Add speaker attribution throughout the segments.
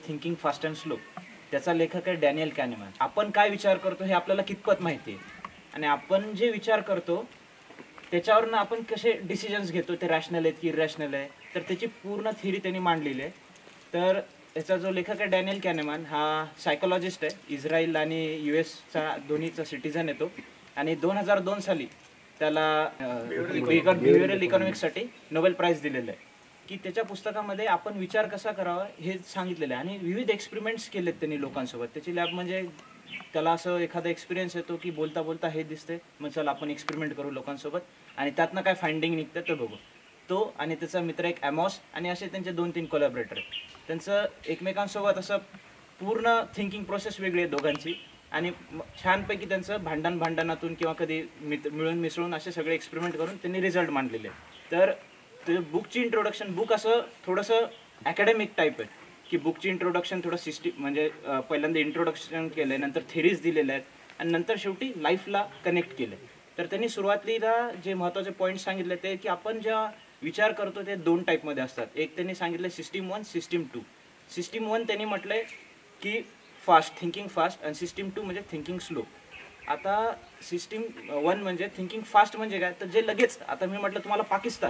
Speaker 1: Thinking fast and slow, त्याचा लेखक आहे डॅनियल कॅनेमॅन. आपण काय विचार करतो हे आपल्याला कितपत माहिती आहे, आणि आपण जे विचार करतो त्याच्यावरून आपण कसे डिसिजन्स घेतो, ते रॅशनल आहेत की इरॅशनल आहे, तर त्याची पूर्ण थिअरी त्यांनी मांडलेली आहे. तर याचा जो लेखक आहे डॅनियल कॅनेमॅन हा सायकोलॉजिस्ट आहे, इस्रायल आणि US दोन्हीचा सिटिझन आहे तो, आणि 2002 साली त्याला बिहेवियरल इकॉनॉमिक्ससाठी नोबेल प्राइज दिलेलं आहे. की त्याच्या पुस्तकामध्ये आपण विचार कसा करावा हे सांगितलेलं आहे, आणि विविध एक्सपेरिमेंट्स केलेत त्यांनी लोकांसोबत. त्याची लॅब म्हणजे त्याला असं एखादा एक्सपिरियन्स येतो की बोलता बोलता हे दिसते, मग चला आपण एक्सपेरिमेंट करू लोकांसोबत आणि त्यातनं काय फाइंडिंग निघतं ते बघू. तो आणि त्याचा मित्र एक ॲमॉस, आणि असे त्यांचे 2-3 कोलॅबरेटर आहेत. त्यांचं एकमेकांसोबत असं पूर्ण थिंकिंग प्रोसेस वेगळी आहे दोघांची, आणि छानपैकी त्यांचं भांडणातून किंवा कधी मिळून मिसळून असे सगळे एक्सपेरिमेंट करून त्यांनी रिझल्ट मांडलेले. तर ते बुकची इंट्रोडक्शन, बुक असं थोडंसं अकॅडमिक टाईप आहे की बुकची इंट्रोडक्शन थोडं सिस्टीम म्हणजे पहिल्यांदा इंट्रोडक्शन केलं, नंतर थेरीज दिलेल्या आहेत, आणि नंतर शेवटी लाईफला कनेक्ट केलं. तर त्यांनी सुरुवातीला जे महत्त्वाचे पॉईंट सांगितले ते की आपण जेव्हा विचार करतो ते 2 टाईपमध्ये असतात. एक त्यांनी सांगितलं सिस्टीम 1, सिस्टीम 2. सिस्टीम 1 त्यांनी म्हटलंय की फास्ट, थिंकिंग फास्ट, आणि सिस्टीम 2 म्हणजे थिंकिंग स्लो. आता सिस्टीम 1 म्हणजे थिंकिंग फास्ट म्हणजे काय, तर जे लगेच, आता मी म्हटलं तुम्हाला पाकिस्तान,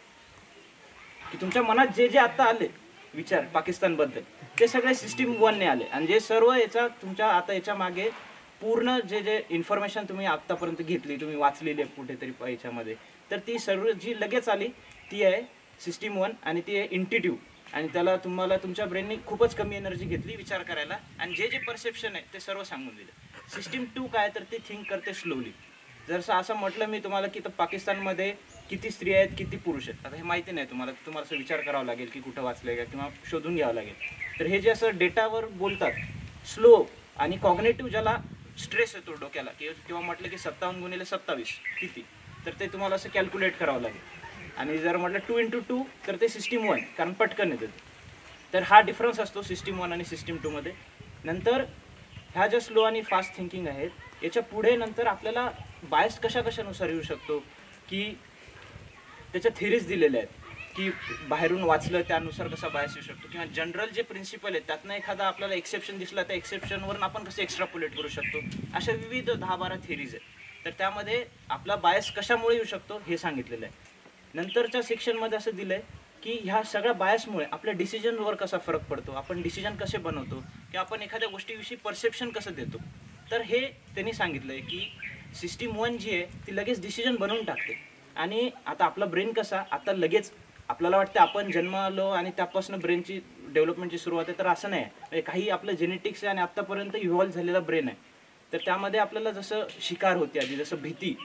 Speaker 1: की तुमच्या मनात जे जे आता आले विचार पाकिस्तानबद्दल ते सगळे सिस्टीम 1 ने आले, आणि जे सर्व याचा तुमच्या आता याच्या मागे पूर्ण जे जे इन्फॉर्मेशन तुम्ही आत्तापर्यंत घेतली, तुम्ही वाचलेली आहे कुठेतरी याच्यामध्ये, तर ती सर्व जी लगेच आली ती आहे सिस्टीम 1, आणि ती आहे इंट्युटिव्ह, आणि त्याला तुम्हाला तुमच्या ब्रेनने खूपच कमी एनर्जी घेतली विचार करायला, आणि जे जे परसेप्शन आहे ते सर्व सांगून दिलं. सिस्टीम 2 काय, तर ते थिंक करते स्लोली. जसं असं म्हटलं मी तुम्हाला की तर पाकिस्तानमध्ये किती स्त्रिया आहेत किती पुरुष आहेत, आता हे माहिती नाही तुम्हाला, तुम्हाला असं विचार करावा लागेल की कुठं वाचलं का किंवा शोधून घ्यावं लागेल. तर हे जे असं डेटावर बोलतात स्लो आणि कॉग्नेटिव्ह, ज्याला स्ट्रेस येतो डोक्याला, किंवा म्हटलं की 57 × 27 किती, तर ते तुम्हाला असं कॅल्क्युलेट करावं लागेल. आणि जर म्हटलं 2 × 2 तर ते सिस्टीम 1, कारण पटकन येतं. तर हा डिफरन्स असतो सिस्टीम 1 आणि सिस्टीम 2 मध्ये. नंतर ह्या ज्या स्लो आणि फास्ट थिंकिंग आहेत याच्या पुढे नंतर आपल्याला बायस कशानुसार येऊ शकतो, की त्याच्या थिरीज दिलेल्या आहेत की बाहेरून वाचलं त्यानुसार कसा बायस येऊ शकतो, किंवा जनरल जे प्रिन्सिपल आहेत त्यातनं एखादा आपल्याला एक्सेप्शन दिसला त्या एक्सेप्शनवरून आपण कसं एक्स्ट्रापोलेट करू शकतो, अशा विविध 10-12 थिरीज आहेत. तर त्यामध्ये आपला बायस कशामुळे येऊ शकतो हे सांगितलेलं आहे. नंतरच्या सेक्शनमध्ये असं दिलं आहे की ह्या सगळ्या बायसमुळे आपल्या डिसिजनवर कसा फरक पडतो, आपण डिसिजन कसे बनवतो, की आपण एखाद्या गोष्टीविषयी परसेप्शन कसं देतो. तर हे त्यांनी सांगितलं आहे की सिस्टीम 1 जी आहे ती लगेच डिसिजन बनवून टाकते, आणि आता आपला ब्रेन कसा आता लगेच आपल्याला वाटतं आपण जन्मालो आणि त्यापासून ब्रेनची डेव्हलपमेंटची सुरुवात आहे, तर असं नाही आहे. म्हणजे काही आपलं जेनेटिक्स आहे आणि आत्तापर्यंत इव्हॉल्व झालेला ब्रेन आहे. तर त्यामध्ये आपल्याला जसं शिकार होते आधी, जसं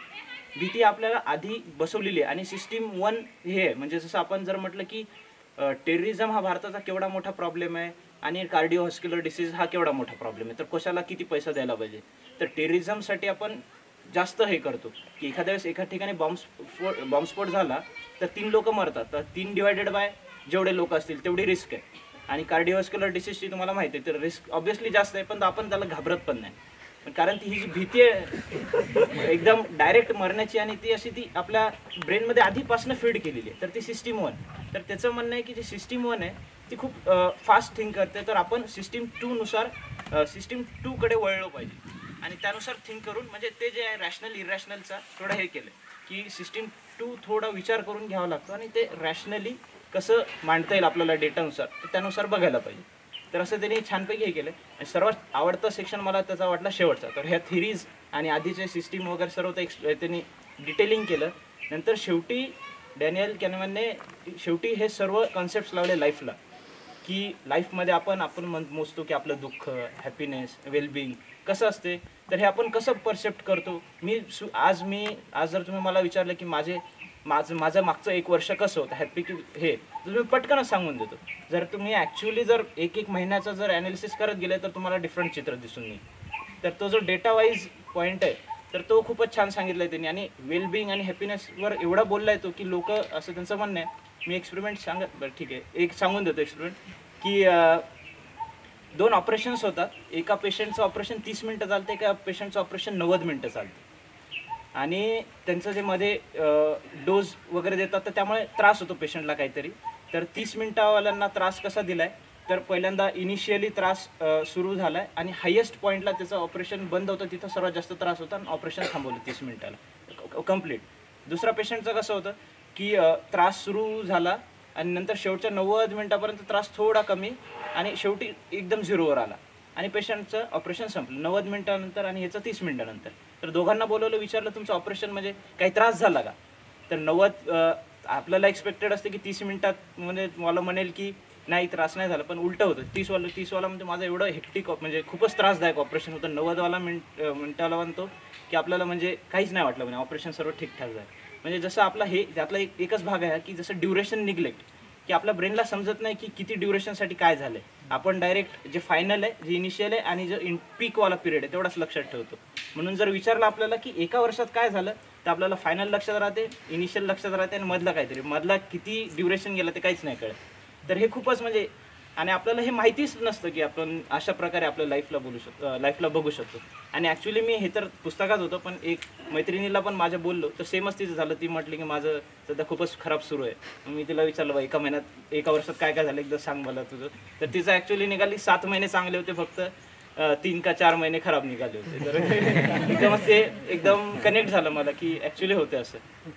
Speaker 1: भीती आपल्याला आधी बसवलेली आहे, आणि सिस्टीम 1 हे आहे. म्हणजे जसं आपण जर म्हटलं की टेररिझम हा भारताचा केवढा मोठा प्रॉब्लेम आहे आणि कार्डिओव्हास्क्युलर डिसीज हा केवढा मोठा प्रॉब्लेम आहे, तर कशाला किती पैसा द्यायला पाहिजे. तर टेररिझमसाठी आपण जास्त हे करतो की एखाद्या वेळेस एका ठिकाणी बॉम्बस्फोट झाला तर 3 लोक मरतात, तर 3 डिवायडेड बाय जेवढे लोक असतील तेवढी रिस्क आहे. आणि कार्डिओव्हास्क्युलर डिसीजची तुम्हाला माहिती आहे, तर रिस्क ऑब्व्हियसली जास्त आहे, पण आपण त्याला घाबरत पण नाही, कारण ती ही जी भीती आहे एकदम डायरेक्ट मरण्याची, आणि ती अशी ती आपल्या ब्रेनमध्ये आधीपासून फीड केलेली आहे. तर ती सिस्टीम 1. तर त्याचं म्हणणं आहे की जी सिस्टीम 1 आहे ती खूप फास्ट थिंक करते, तर आपण सिस्टीम 2 नुसार सिस्टीम 2 कडे वळलो पाहिजे, आणि त्यानुसार थिंक करून, म्हणजे ते जे आहे रॅशनल इरॅशनलचा थोडं हे केलं की सिस्टीम 2 थोडा विचार करून घ्यावा लागतो, आणि ते रॅशनली कसं मांडता येईल आपल्याला डेटानुसार, तर त्यानुसार बघायला पाहिजे. तर असं त्यांनी छानपैकी हे केलं. आणि सर्वात आवडतं सेक्शन मला त्याचा वाटला शेवटचा. तर ह्या थिरीज आणि आधीचे सिस्टीम वगैरे सर्व ते त्यांनी डिटेलिंग केलं. नंतर शेवटी डॅनियल कॅनेमॅनने शेवटी हे सर्व कॉन्सेप्ट्स लावले लाईफला, की लाईफमध्ये आपण मोजतो की आपलं दुःख, हॅपीनेस, वेलबिंग कसं असते, तर हे आपण कसं परसेप्ट करतो. आज जर तुम्ही मला विचारलं की माझं मागचं 1 वर्ष कसं होतं हॅपी की हे, तर मी पटकनच सांगून देतो. जर तुम्ही ॲक्च्युअली जर एक महिन्याचं जर ॲनालिसिस करत गेले तर तुम्हाला डिफरंट चित्र दिसून येईल. तर तो जो डेटा वाईज पॉईंट आहे तर तो खूपच छान सांगितला आहे त्यांनी, आणि वेलबिंग आणि हॅपीनेसवर एवढा बोलला आहे तो की लोक असं त्यांचं म्हणणं आहे. मी एक्सपेरिमेंट बरं ठीक आहे, एक सांगून देतो एक्सपेरिमेंट की 2 ऑपरेशन्स होतात. एका पेशंटचं ऑपरेशन 30 मिनटं चालते, एका पेशंटचं ऑपरेशन 90 मिनटं चालते, आणि त्यांचं जे मध्ये डोज वगैरे देतात तर त्यामुळे त्रास होतो पेशंटला काहीतरी. तर 30 मिनटावाल्यांना त्रास कसा दिला आहे तर पहिल्यांदा इनिशियली त्रास सुरू झाला आहे आणि हायेस्ट पॉईंटला त्याचं ऑपरेशन बंद होतं, तिथं सर्वात जास्त त्रास होता आणि ऑपरेशन थांबवलं 30 मिनिटाला कंप्लीट. दुसरा पेशंटचं कसं होतं की त्रास सुरू झाला आणि नंतर शेवटच्या 90 मिनिटापर्यंत त्रास थोडा कमी आणि शेवटी एकदम झिरोवर आला आणि पेशंटचं ऑपरेशन संपलं 90 मिनिटानंतर आणि ह्याचं 30 मिनिटानंतर. तर दोघांना बोलवलं, विचारलं तुमचं ऑपरेशन म्हणजे काही त्रास झाला का? तर 90 आपल्याला एक्सपेक्टेड असते की 30 मिनिटात म्हणजे मला म्हणेल की नाही त्रास नाही झाला, पण उलटं होतं. 30वाला म्हणजे माझं एवढं हेक्टिक म्हणजे खूपच त्रासदायक ऑपरेशन होतं. 90वाला मिनिटाला म्हणतो की आपल्याला म्हणजे काहीच नाही वाटलं, म्हणजे ऑपरेशन सर्व ठीकठाक झालं. म्हणजे जसं आपला हे त्यातला एकच भाग आहे की जसं ड्युरेशन निग्लेक्ट, की आपल्या ब्रेनला समजत नाही की किती ड्युरेशनसाठी काय झालं आहे. आपण डायरेक्ट जे फायनल आहे, जे इनिशियल आहे आणि जो पीकवाला पिरियड आहे तेवढाच लक्षात ठेवतो. म्हणून जर विचारलं आपल्याला की एका वर्षात काय झालं, तर आपल्याला फायनल लक्षात राहते, इनिशियल लक्षात राहते आणि मधला काहीतरी, मधला किती ड्युरेशन गेलं ते काहीच नाही कळत. तर हे खूपच म्हणजे, आणि आपल्याला हे माहितीच नसतं की आपण अशा प्रकारे आपल्या लाईफला बघू शकतो. आणि ॲक्च्युली मी हे तर पुस्तकात होतं, पण एक मैत्रिणीला पण माझ्या बोललो तर सेमच तिचं झालं. ती म्हटली की माझं सध्या खूपच खराब सुरू आहे. मी तिला विचारलं, बा एका वर्षात काय काय झालं एकदा सांग मला तुझं. तर तिचं ॲक्च्युली निघाली 7 महिने चांगले होते, फक्त 3 का 4 महिने खराब निघाले होते. तर एकदमच ते एकदम कनेक्ट झालं मला की ॲक्च्युली होते असं.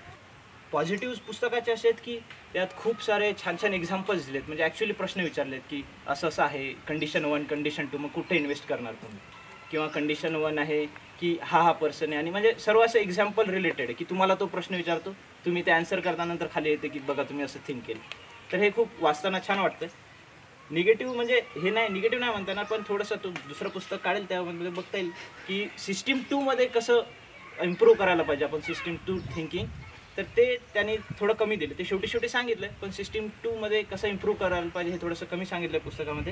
Speaker 1: पॉझिटिव्ह पुस्तकाचे असे आहेत की त्यात खूप सारे छान छान एक्झाम्पल्स दिलेत. म्हणजे ॲक्च्युली प्रश्न विचारलेत की असं असं आहे, कंडिशन 1 कंडिशन 2, मग कुठे इन्व्हेस्ट करणार तुम्ही, किंवा कंडिशन 1 आहे की हा पर्सन आहे, आणि म्हणजे सर्व असं एक्झाम्पल रिलेटेड आहे की तुम्हाला तो प्रश्न विचारतो, तुम्ही ते आन्सर करतानंतर खाली येते की बघा तुम्ही असं थिंक केलं. तर हे खूप वाचताना छान वाटतं. निगेटिव्ह म्हणजे हे नाही, निगेटिव्ह नाही म्हणता येणार, पण थोडंसं तो दुसरं पुस्तक काढेल त्यामध्ये बघता येईल की सिस्टीम 2मध्ये कसं इम्प्रूव्ह करायला पाहिजे आपण, सिस्टीम 2 थिंकिंग. तर ते त्यांनी थोडं कमी दिलं, ते शेवटी सांगितलं, पण सिस्टीम 2मध्ये कसं इम्प्रूव्ह करायला पाहिजे हे थोडंसं कमी सांगितलं पुस्तकामध्ये.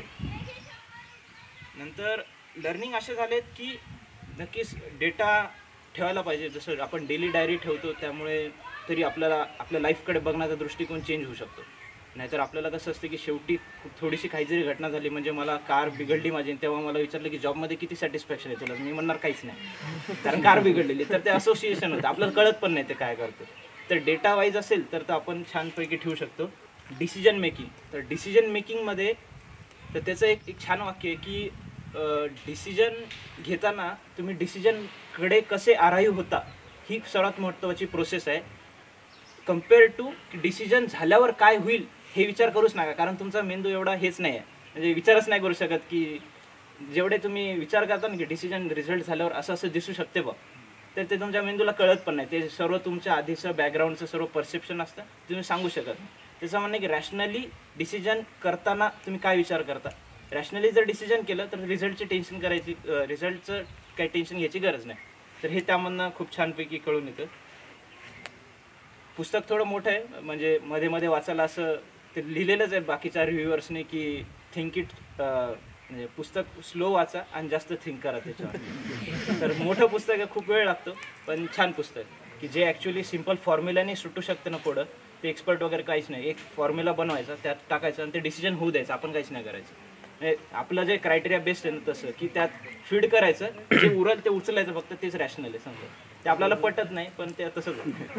Speaker 1: नंतर लर्निंग असे झालेत की नक्कीच डेटा ठेवायला पाहिजे. जसं आपण डेली डायरी ठेवतो, त्यामुळे तरी आपल्याला आपल्या लाईफकडे बघण्याचा दृष्टिकोन चेंज होऊ शकतो. नाहीतर आपल्याला कसं असतं की शेवटी थोडीशी काहीतरी घटना झाली, म्हणजे मला कार बिघडली माझी, तेव्हा मला विचारलं की जॉबमध्ये किती सॅटिस्फॅक्शन आहे तुला, मी म्हणणार काहीच नाही, कारण कार बिघडलेली. तर ते असोसिएशन होतं, आपल्याला कळत पण नाही ते काय करतो. तर डेटा वाईज असेल तर आपण छानपैकी ठेवू शकतो. डिसिजन मेकिंग, तर डिसिजन मेकिंगमध्ये तर त्याचं एक छान वाक्य आहे की डिसिजन घेताना तुम्ही डिसिजनकडे कसे आराईव्ह होता, ही सर्वात महत्त्वाची प्रोसेस आहे. कम्पेअर टू डिसिजन झाल्यावर काय होईल हे विचार करूच नका, कारण तुमचा मेंदू एवढा हेच नाही आहे, म्हणजे विचारच नाही करू शकत की जेवढे तुम्ही विचार करता ना की डिसिजन रिझल्ट झाल्यावर असं असं दिसू शकते बघ, तर ते तुमच्या मेंदूला कळत पण नाही. ते सर्व तुमच्या आधीचं बॅकग्राऊंडचं सर्व परसेप्शन असतं, तुम्ही सांगू शकत नाही. त्याचं म्हणणं की रॅशनली डिसिजन करताना तुम्ही काय विचार करता. रॅशनली जर डिसिजन केलं तर रिझल्टचं काही टेन्शन घ्यायची गरज नाही. तर हे त्यामधनं खूप छानपैकी कळून येतं. पुस्तक थोडं मोठं आहे, म्हणजे मध्ये मध्ये वाचायला असं ते लिहिलेलंच आहे बाकीच्या रिव्ह्युअर्सने की थिंक इट, म्हणजे पुस्तक स्लो वाचा आणि जास्त थिंक करा त्याच्यावर. तर मोठं पुस्तक आहे, खूप वेळ लागतो, पण छान पुस्तक की जे ॲक्च्युली सिम्पल फॉर्म्युलाने सुटू शकतं ना पुढं. ते एक्सपर्ट वगैरे काहीच नाही, एक फॉर्म्युला बनवायचा, त्यात टाकायचं आणि ते डिसिजन होऊ द्यायचं, आपण काहीच नाही करायचं. म्हणजे आपलं जे क्रायटेरिया बेस्ड आहे ना तसं की त्यात फीड करायचं, जे उरल ते उचलायचं, फक्त तेच रॅशनल आहे. समजा ते आपल्याला पटत नाही, पण ते तसंच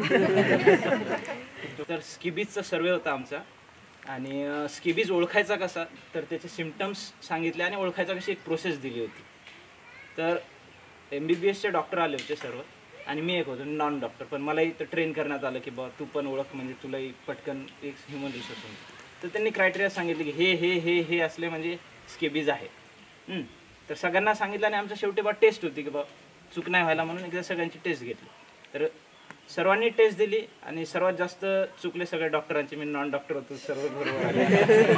Speaker 1: होतं. तर स्किबीजचा सर्वे होता आमचा, आणि स्किबीज ओळखायचा कसा, तर त्याचे सिम्पटम्स सांगितले आणि ओळखायचा कशी एक प्रोसेस दिली होती. तर MBBSचे डॉक्टर आले होते सर्व, आणि मी एक होतो नॉन डॉक्टर, पण मलाही तर ट्रेन करण्यात आलं की बा तू पण ओळख, म्हणजे तुलाही पटकन एक ह्युमन रिसोर्स होतं. तर त्यांनी क्रायटेरिया सांगितले की हे हे हे हे असले म्हणजे स्केबीज आहे. तर सगळ्यांना सांगितलं, आणि आमच्या शेवटी बा टेस्ट होती की बा चूक नाही व्हायला म्हणून एकदा सगळ्यांची टेस्ट घेतली. तर सर्वांनी टेस्ट दिली आणि सर्वात जास्त चुकले सगळ्या डॉक्टरांचे. मी नॉन डॉक्टर होतो, सर्व बरोबर आले.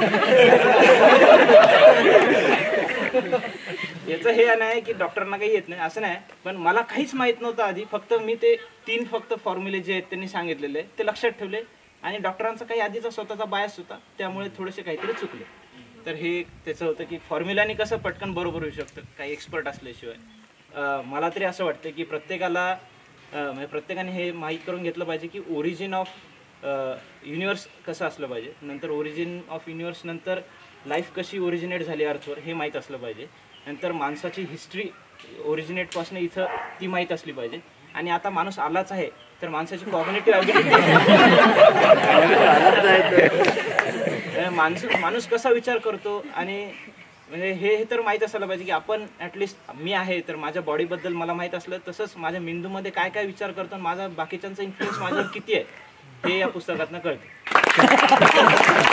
Speaker 1: याचं हे नाही की डॉक्टरांना काही येत नाही असं नाही, पण मला काहीच माहीत नव्हतं आधी. फक्त मी ते 3 फॉर्म्युले जे आहेत त्यांनी सांगितलेले ते लक्षात ठेवले, आणि डॉक्टरांचा काही आधीचा स्वतःचा बायस होता, त्यामुळे थोडेसे काहीतरी चुकले. तर हे त्याचं होतं की फॉर्म्युलाने कसं पटकन बरोबर होऊ शकतं काही एक्सपर्ट असल्याशिवाय. मला तरी असं वाटतं की म्हणजे प्रत्येकाने हे माहीत करून घेतलं पाहिजे की ओरिजिन ऑफ युनिवर्स कसं असलं पाहिजे, नंतर ओरिजिन ऑफ युनिवर्स नंतर लाईफ कशी ओरिजिनेट झाली अर्थवर हे माहीत असलं पाहिजे, नंतर माणसाची हिस्ट्री ओरिजिनेटपासून इथं ती माहीत असली पाहिजे, आणि आता माणूस आलाच आहे तर माणसाची कॉग्निटिव्ह ॲबिलिटी माणूस कसा विचार करतो आणि म्हणजे हे तर माहीत असायला पाहिजे की आपण ॲटलिस्ट मी आहे तर माझ्या बॉडीबद्दल मला माहीत असलं, तसंच माझ्या मेंदूमध्ये काय काय विचार करतो, माझा बाकीच्यांचा इन्फ्लुएन्स माझ्यावर किती आहे हे या पुस्तकातनं कळतं.